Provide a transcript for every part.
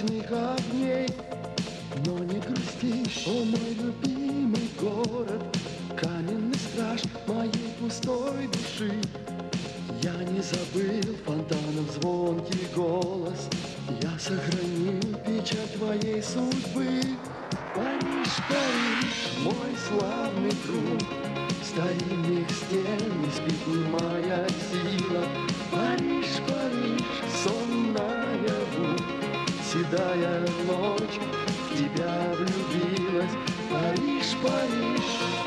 ночных огней. Но не грусти, о мой любимый город, каменный страж моей пустой души. Я не забыл фонтанов звонкий голос, я сохранил печать твоей судьбы. Париж, Париж, мой славный друг, старинных стен не спит немая сила. Париж, Париж, сон наяву, седая ночь в тебя влюбилась. Париж, Париж.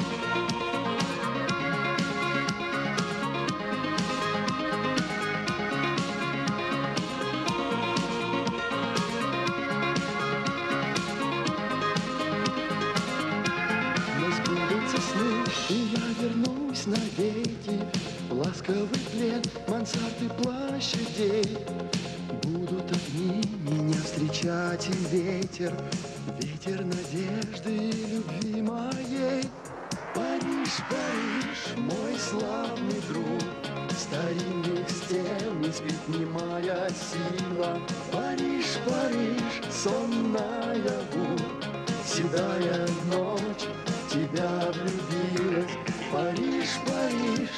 И я вернусь навеки в ласковый плен мансарды площадей. Будут огни меня встречать и ветер, ветер надежды и любви моей. Париж, Париж, мой славный друг, старинных стен не спит немая сила. Париж, Париж, сон наяву, седая ночь тебя влюбилась. Париж, Париж.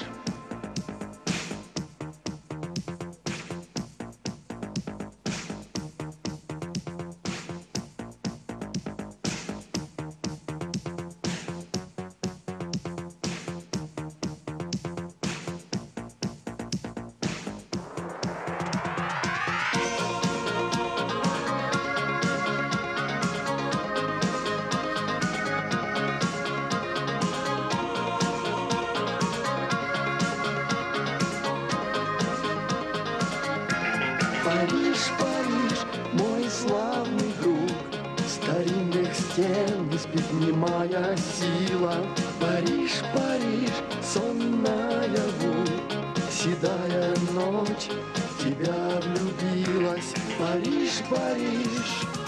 Париж, Париж, мой славный друг, старинных стен не спит немая сила. Париж, Париж, сон наяву, седая ночь в тебя влюбилась. Париж, Париж.